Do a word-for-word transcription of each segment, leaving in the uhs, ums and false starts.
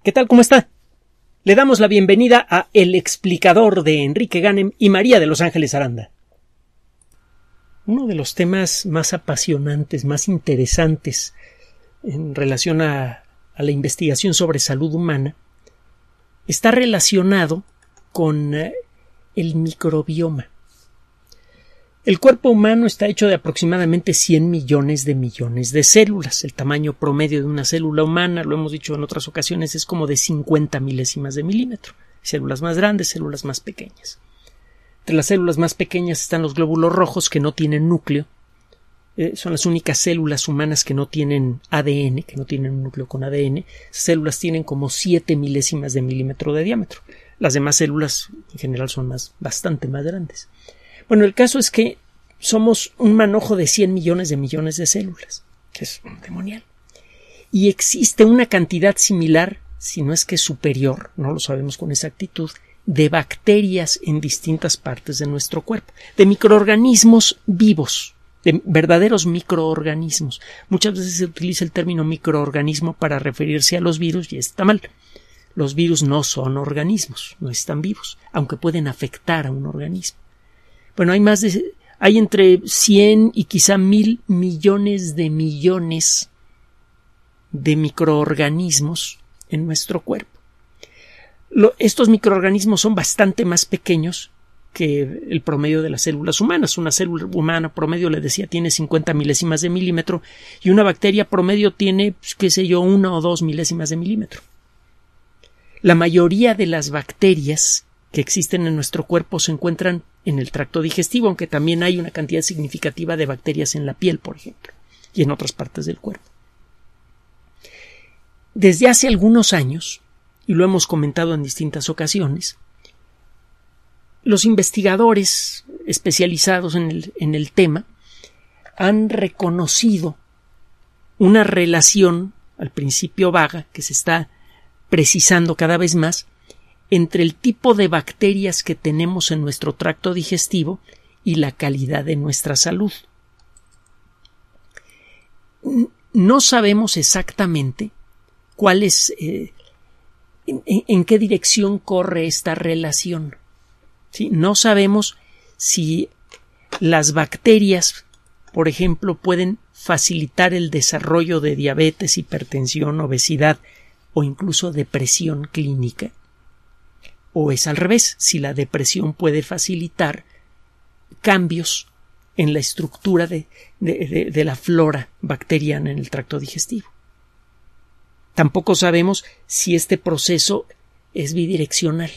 ¿Qué tal? ¿Cómo está? Le damos la bienvenida a El Explicador de Enrique Ganem y María de Los Ángeles Aranda. Uno de los temas más apasionantes, más interesantes en relación a, a la investigación sobre salud humana está relacionado con uh, el microbioma. El cuerpo humano está hecho de aproximadamente cien millones de millones de células. El tamaño promedio de una célula humana, lo hemos dicho en otras ocasiones, es como de cincuenta milésimas de milímetro. Células más grandes, células más pequeñas. Entre las células más pequeñas están los glóbulos rojos que no tienen núcleo. Eh, son las únicas células humanas que no tienen A D N, que no tienen un núcleo con A D N. Esas células tienen como siete milésimas de milímetro de diámetro. Las demás células en general son más, bastante más grandes. Bueno, el caso es que somos un manojo de cien millones de millones de células, que es demonial. Y existe una cantidad similar, si no es que superior, no lo sabemos con exactitud, de bacterias en distintas partes de nuestro cuerpo, de microorganismos vivos, de verdaderos microorganismos. Muchas veces se utiliza el término microorganismo para referirse a los virus y está mal. Los virus no son organismos, no están vivos, aunque pueden afectar a un organismo. Bueno, hay más de, hay entre cien y quizá mil millones de millones de microorganismos en nuestro cuerpo. Lo, estos microorganismos son bastante más pequeños que el promedio de las células humanas. Una célula humana promedio, le decía, tiene cincuenta milésimas de milímetro y una bacteria promedio tiene, pues, qué sé yo, una o dos milésimas de milímetro. La mayoría de las bacterias que existen en nuestro cuerpo se encuentran en el tracto digestivo, aunque también hay una cantidad significativa de bacterias en la piel, por ejemplo, y en otras partes del cuerpo. Desde hace algunos años, y lo hemos comentado en distintas ocasiones, los investigadores especializados en el, en el tema han reconocido una relación, al principio vaga, que se está precisando cada vez más, entre el tipo de bacterias que tenemos en nuestro tracto digestivo y la calidad de nuestra salud. No sabemos exactamente cuál es, eh, en, en qué dirección corre esta relación. ¿Sí? No sabemos si las bacterias, por ejemplo, pueden facilitar el desarrollo de diabetes, hipertensión, obesidad o incluso depresión clínica. O es al revés, si la depresión puede facilitar cambios en la estructura de, de, de, de la flora bacteriana en el tracto digestivo. Tampoco sabemos si este proceso es bidireccional.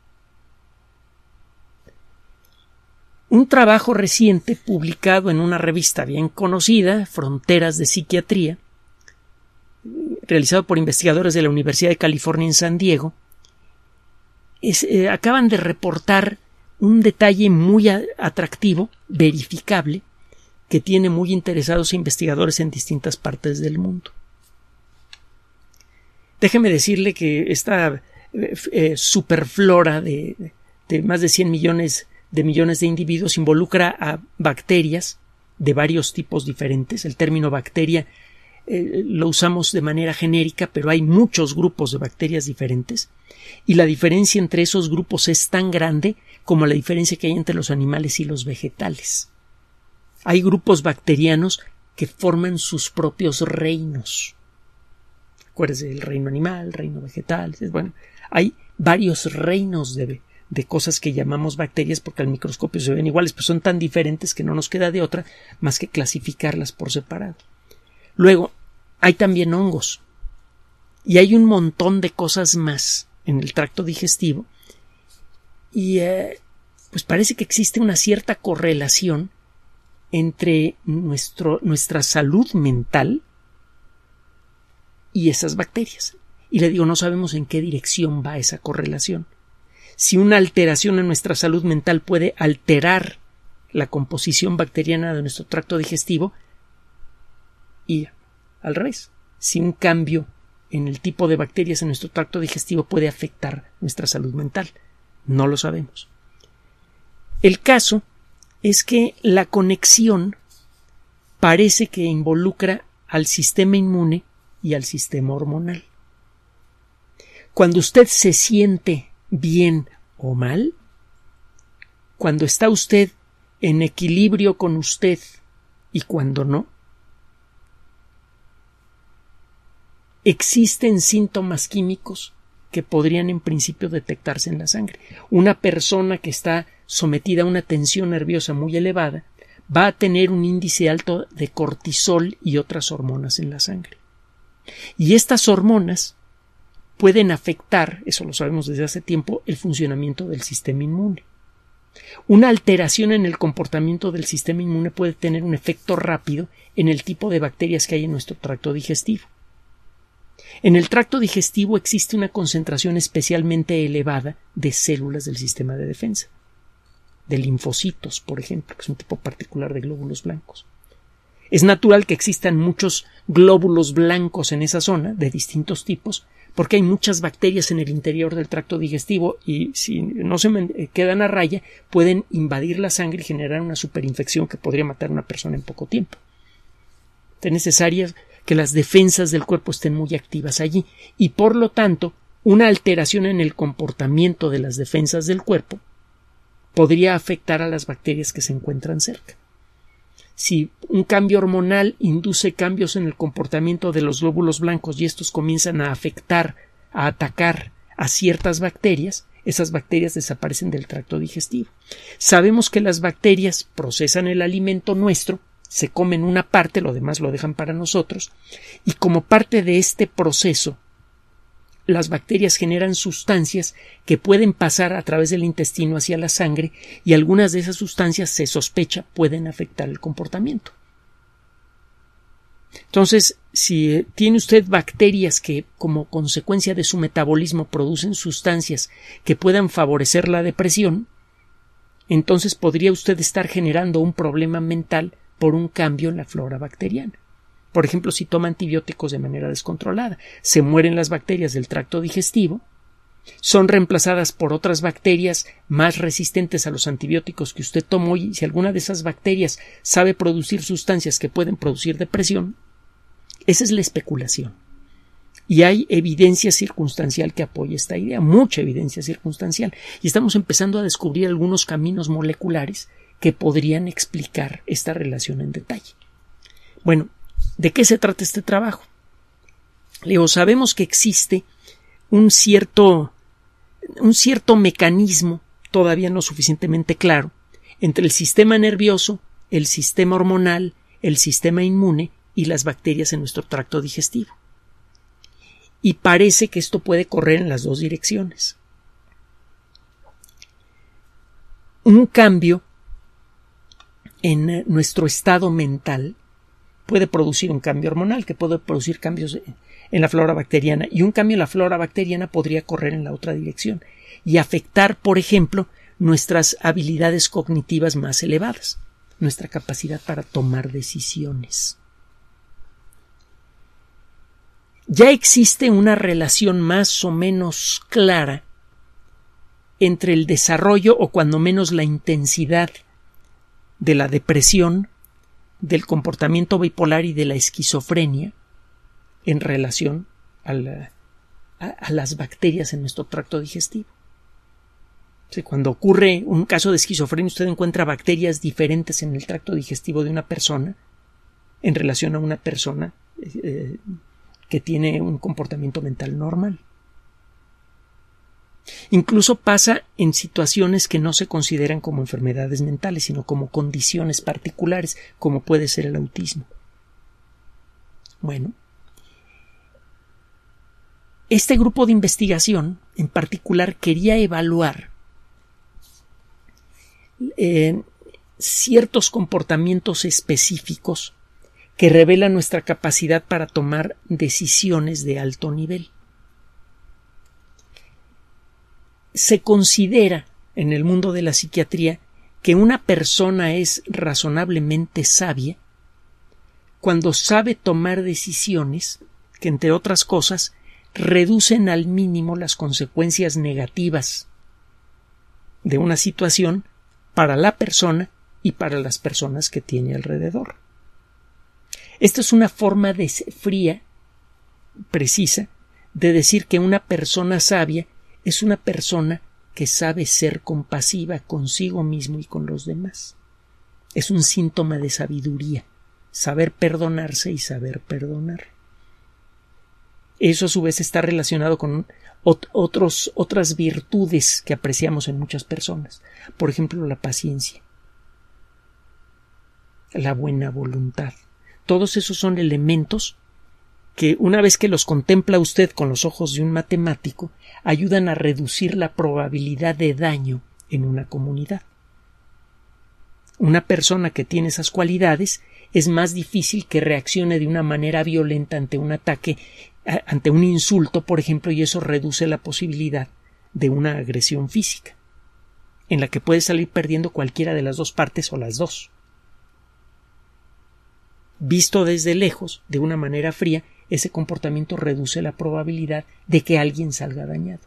Un trabajo reciente publicado en una revista bien conocida, Fronteras de Psiquiatría, realizado por investigadores de la Universidad de California en San Diego, Es, eh, acaban de reportar un detalle muy a, atractivo, verificable, que tiene muy interesados investigadores en distintas partes del mundo. Déjeme decirle que esta eh, eh, superflora de, de más de cien millones de millones de individuos involucra a bacterias de varios tipos diferentes. El término bacteria eh, lo usamos de manera genérica, pero hay muchos grupos de bacterias diferentes. Y la diferencia entre esos grupos es tan grande como la diferencia que hay entre los animales y los vegetales. Hay grupos bacterianos que forman sus propios reinos. Acuérdense del reino animal, reino vegetal. Bueno, hay varios reinos de, de cosas que llamamos bacterias porque al microscopio se ven iguales, pero son tan diferentes que no nos queda de otra más que clasificarlas por separado. Luego, hay también hongos. Y hay un montón de cosas más en el tracto digestivo y eh, pues parece que existe una cierta correlación entre nuestro, nuestra salud mental y esas bacterias. Y le digo, no sabemos en qué dirección va esa correlación. Si una alteración en nuestra salud mental puede alterar la composición bacteriana de nuestro tracto digestivo y al revés, si un cambio en el tipo de bacterias en nuestro tracto digestivo puede afectar nuestra salud mental. No lo sabemos. El caso es que la conexión parece que involucra al sistema inmune y al sistema hormonal. Cuando usted se siente bien o mal, cuando está usted en equilibrio con usted y cuando no, existen síntomas químicos que podrían en principio detectarse en la sangre. Una persona que está sometida a una tensión nerviosa muy elevada va a tener un índice alto de cortisol y otras hormonas en la sangre. Y estas hormonas pueden afectar, eso lo sabemos desde hace tiempo, el funcionamiento del sistema inmune. Una alteración en el comportamiento del sistema inmune puede tener un efecto rápido en el tipo de bacterias que hay en nuestro tracto digestivo. En el tracto digestivo existe una concentración especialmente elevada de células del sistema de defensa, de linfocitos, por ejemplo, que es un tipo particular de glóbulos blancos. Es natural que existan muchos glóbulos blancos en esa zona, de distintos tipos, porque hay muchas bacterias en el interior del tracto digestivo y si no se quedan a raya pueden invadir la sangre y generar una superinfección que podría matar a una persona en poco tiempo. Es necesario que las defensas del cuerpo estén muy activas allí y por lo tanto una alteración en el comportamiento de las defensas del cuerpo podría afectar a las bacterias que se encuentran cerca. Si un cambio hormonal induce cambios en el comportamiento de los glóbulos blancos y estos comienzan a afectar, a atacar a ciertas bacterias, esas bacterias desaparecen del tracto digestivo. Sabemos que las bacterias procesan el alimento nuestro, se comen una parte, lo demás lo dejan para nosotros, y como parte de este proceso, las bacterias generan sustancias que pueden pasar a través del intestino hacia la sangre y algunas de esas sustancias se sospecha pueden afectar el comportamiento. Entonces, si tiene usted bacterias que como consecuencia de su metabolismo producen sustancias que puedan favorecer la depresión, entonces podría usted estar generando un problema mental por un cambio en la flora bacteriana. Por ejemplo, si toma antibióticos de manera descontrolada, se mueren las bacterias del tracto digestivo, son reemplazadas por otras bacterias más resistentes a los antibióticos que usted tomó y si alguna de esas bacterias sabe producir sustancias que pueden producir depresión, esa es la especulación. Y hay evidencia circunstancial que apoya esta idea, mucha evidencia circunstancial, y estamos empezando a descubrir algunos caminos moleculares que podrían explicar esta relación en detalle. Bueno, ¿de qué se trata este trabajo? Leo, sabemos que existe un cierto, un cierto mecanismo todavía no suficientemente claro entre el sistema nervioso, el sistema hormonal, el sistema inmune y las bacterias en nuestro tracto digestivo. Y parece que esto puede correr en las dos direcciones. Un cambio en nuestro estado mental puede producir un cambio hormonal, que puede producir cambios en la flora bacteriana, y un cambio en la flora bacteriana podría correr en la otra dirección y afectar, por ejemplo, nuestras habilidades cognitivas más elevadas, nuestra capacidad para tomar decisiones. Ya existe una relación más o menos clara entre el desarrollo o cuando menos la intensidad de la depresión, del comportamiento bipolar y de la esquizofrenia en relación a, la, a, a las bacterias en nuestro tracto digestivo. O sea, cuando ocurre un caso de esquizofrenia, usted encuentra bacterias diferentes en el tracto digestivo de una persona en relación a una persona eh, que tiene un comportamiento mental normal. Incluso pasa en situaciones que no se consideran como enfermedades mentales, sino como condiciones particulares, como puede ser el autismo. Bueno, este grupo de investigación en particular quería evaluar eh, ciertos comportamientos específicos que revelan nuestra capacidad para tomar decisiones de alto nivel. Se considera en el mundo de la psiquiatría que una persona es razonablemente sabia cuando sabe tomar decisiones que, entre otras cosas, reducen al mínimo las consecuencias negativas de una situación para la persona y para las personas que tiene alrededor. Esta es una forma de, fría, precisa, de decir que una persona sabia es una persona que sabe ser compasiva consigo mismo y con los demás. Es un síntoma de sabiduría, saber perdonarse y saber perdonar. Eso a su vez está relacionado con ot- otros, otras virtudes que apreciamos en muchas personas. Por ejemplo, la paciencia, la buena voluntad. Todos esos son elementos que, una vez que los contempla usted con los ojos de un matemático, ayudan a reducir la probabilidad de daño en una comunidad. Una persona que tiene esas cualidades es más difícil que reaccione de una manera violenta ante un ataque, ante un insulto, por ejemplo, y eso reduce la posibilidad de una agresión física, en la que puede salir perdiendo cualquiera de las dos partes o las dos. Visto desde lejos, de una manera fría, ese comportamiento reduce la probabilidad de que alguien salga dañado.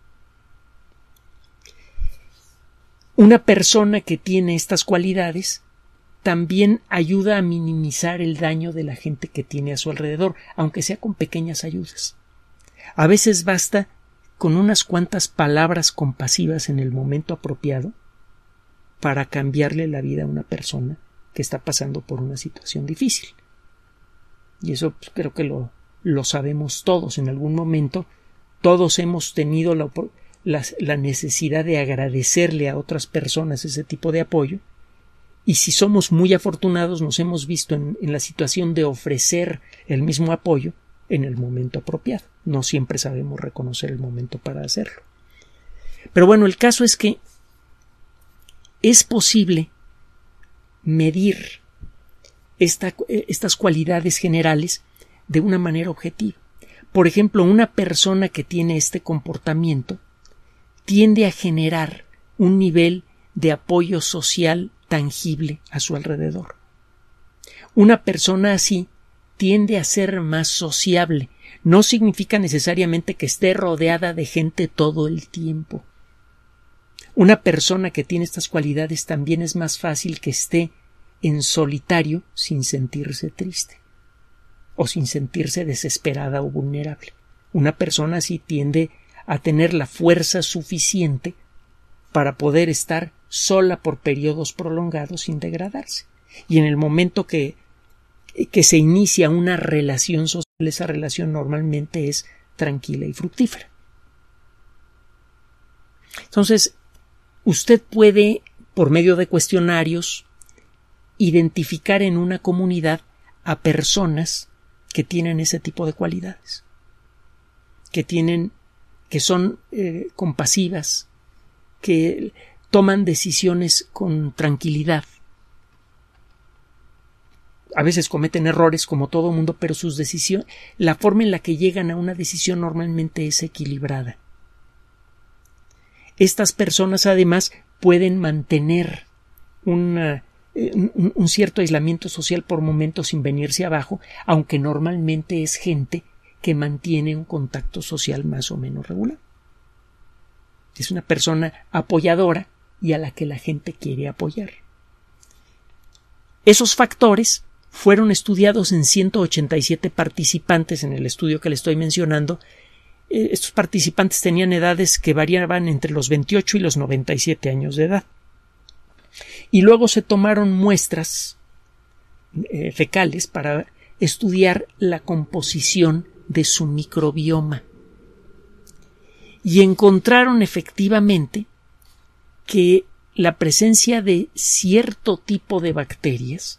Una persona que tiene estas cualidades también ayuda a minimizar el daño de la gente que tiene a su alrededor, aunque sea con pequeñas ayudas. A veces basta con unas cuantas palabras compasivas en el momento apropiado para cambiarle la vida a una persona que está pasando por una situación difícil. Y eso pues, creo que lo, lo sabemos todos. En algún momento todos hemos tenido la, la, la necesidad de agradecerle a otras personas ese tipo de apoyo, y si somos muy afortunados nos hemos visto en, en la situación de ofrecer el mismo apoyo en el momento apropiado. No siempre sabemos reconocer el momento para hacerlo. Pero bueno, el caso es que es posible medir esta, estas cualidades generales de una manera objetiva. Por ejemplo, una persona que tiene este comportamiento tiende a generar un nivel de apoyo social tangible a su alrededor. Una persona así tiende a ser más sociable. No significa necesariamente que esté rodeada de gente todo el tiempo. Una persona que tiene estas cualidades también es más fácil que esté en solitario sin sentirse triste o sin sentirse desesperada o vulnerable. Una persona así tiende a tener la fuerza suficiente para poder estar sola por periodos prolongados sin degradarse. Y en el momento que, que se inicia una relación social, esa relación normalmente es tranquila y fructífera. Entonces, usted puede, por medio de cuestionarios, identificar en una comunidad a personas que tienen ese tipo de cualidades, que tienen, que son eh, compasivas, que toman decisiones con tranquilidad. A veces cometen errores como todo mundo, pero sus decisiones, la forma en la que llegan a una decisión normalmente es equilibrada. Estas personas además pueden mantener una, un, un cierto aislamiento social por momentos sin venirse abajo, aunque normalmente es gente que mantiene un contacto social más o menos regular. Es una persona apoyadora y a la que la gente quiere apoyar. Esos factores fueron estudiados en ciento ochenta y siete participantes en el estudio que le estoy mencionando. Estos participantes tenían edades que variaban entre los veintiocho y los noventa y siete años de edad. Y luego se tomaron muestras eh, fecales para estudiar la composición de su microbioma. Y encontraron efectivamente que la presencia de cierto tipo de bacterias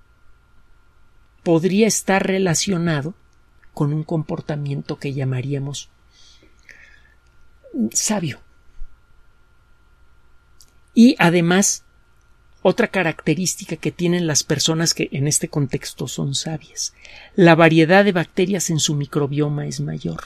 podría estar relacionado con un comportamiento que llamaríamos sabio. Y además, otra característica que tienen las personas que en este contexto son sabias: la variedad de bacterias en su microbioma es mayor.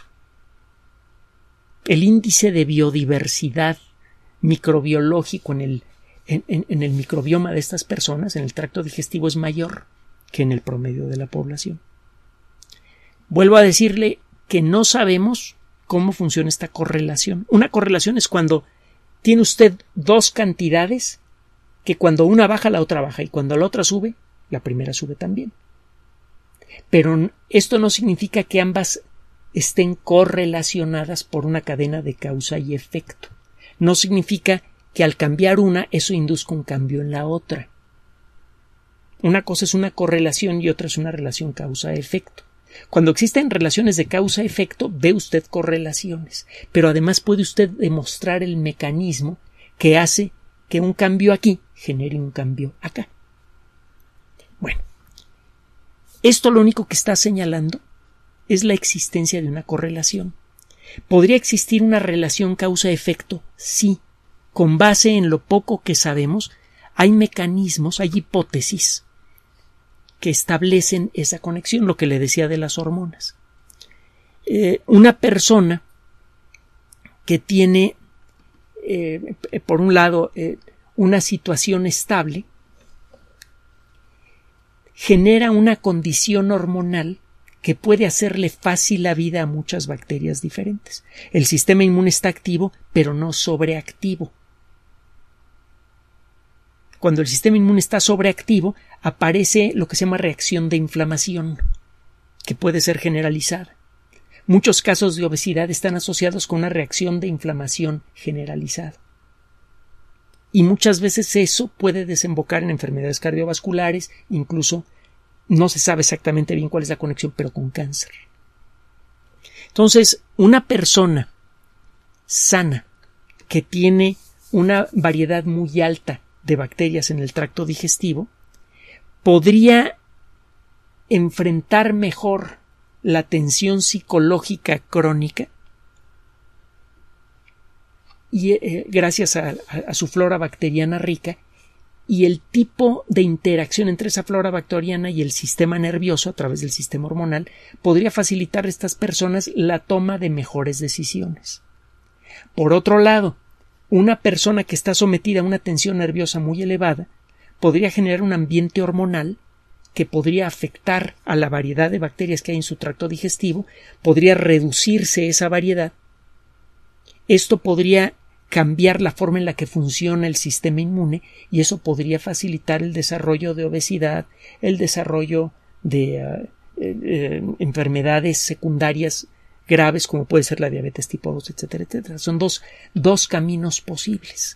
El índice de biodiversidad microbiológico en el, en, en, en el microbioma de estas personas, en el tracto digestivo, es mayor que en el promedio de la población. Vuelvo a decirle que no sabemos cómo funciona esta correlación. Una correlación es cuando tiene usted dos cantidades que cuando una baja la otra baja y cuando la otra sube, la primera sube también. Pero esto no significa que ambas estén correlacionadas por una cadena de causa y efecto. No significa que al cambiar una, eso induzca un cambio en la otra. Una cosa es una correlación y otra es una relación causa-efecto. Cuando existen relaciones de causa-efecto, ve usted correlaciones, pero además puede usted demostrar el mecanismo que hace que un cambio aquí genere un cambio acá. Bueno, esto lo único que está señalando es la existencia de una correlación. ¿Podría existir una relación causa-efecto? Sí. Con base en lo poco que sabemos, hay mecanismos, hay hipótesis que establecen esa conexión, lo que le decía de las hormonas. Eh, una persona que tiene, eh, por un lado, eh, una situación estable, genera una condición hormonal que puede hacerle fácil la vida a muchas bacterias diferentes. El sistema inmune está activo, pero no sobreactivo. Cuando el sistema inmune está sobreactivo, aparece lo que se llama reacción de inflamación, que puede ser generalizada. Muchos casos de obesidad están asociados con una reacción de inflamación generalizada. Y muchas veces eso puede desembocar en enfermedades cardiovasculares, incluso no se sabe exactamente bien cuál es la conexión, pero con cáncer. Entonces, una persona sana que tiene una variedad muy alta de bacterias en el tracto digestivo podría enfrentar mejor la tensión psicológica crónica y eh, gracias a, a, a su flora bacteriana rica y el tipo de interacción entre esa flora bacteriana y el sistema nervioso a través del sistema hormonal podría facilitar a estas personas la toma de mejores decisiones. Por otro lado, una persona que está sometida a una tensión nerviosa muy elevada podría generar un ambiente hormonal que podría afectar a la variedad de bacterias que hay en su tracto digestivo, podría reducirse esa variedad. Esto podría cambiar la forma en la que funciona el sistema inmune y eso podría facilitar el desarrollo de obesidad, el desarrollo de uh, eh, eh, enfermedades secundarias graves como puede ser la diabetes tipo dos, etcétera, etcétera. Son dos, dos caminos posibles.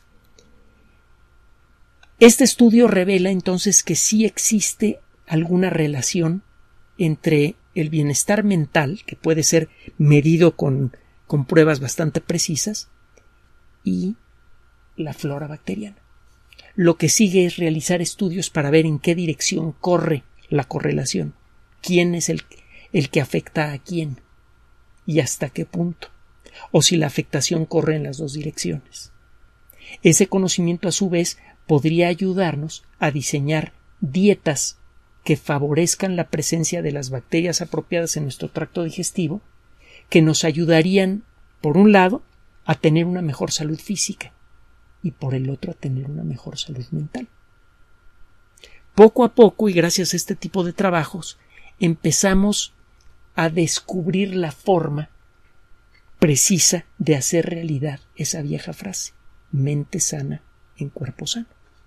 Este estudio revela entonces que sí existe alguna relación entre el bienestar mental, que puede ser medido con, con pruebas bastante precisas, y la flora bacteriana. Lo que sigue es realizar estudios para ver en qué dirección corre la correlación, quién es el, el que afecta a quién y hasta qué punto, o si la afectación corre en las dos direcciones. Ese conocimiento, a su vez, podría ayudarnos a diseñar dietas que favorezcan la presencia de las bacterias apropiadas en nuestro tracto digestivo, que nos ayudarían, por un lado, a tener una mejor salud física y por el otro a tener una mejor salud mental. Poco a poco, y gracias a este tipo de trabajos, empezamos a descubrir la forma precisa de hacer realidad esa vieja frase: mente sana en cuerpo sano.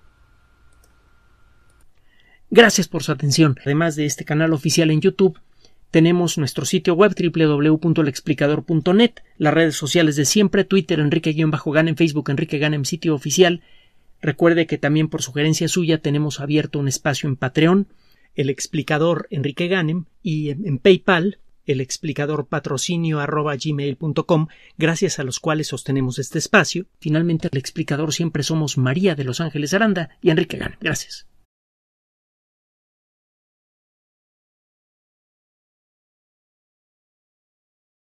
Gracias por su atención. Además de este canal oficial en YouTube, tenemos nuestro sitio web doble u doble u doble u punto el explicador punto net, las redes sociales de siempre, Twitter Enrique-Ganem, Facebook Enrique Ganem, sitio oficial. Recuerde que también por sugerencia suya tenemos abierto un espacio en Patreon, el explicador Enrique Ganem, y en, en PayPal, el explicador patrocinio arroba gmail punto com, gracias a los cuales sostenemos este espacio. Finalmente, el explicador siempre somos María de Los Ángeles Aranda y Enrique Ganem. Gracias.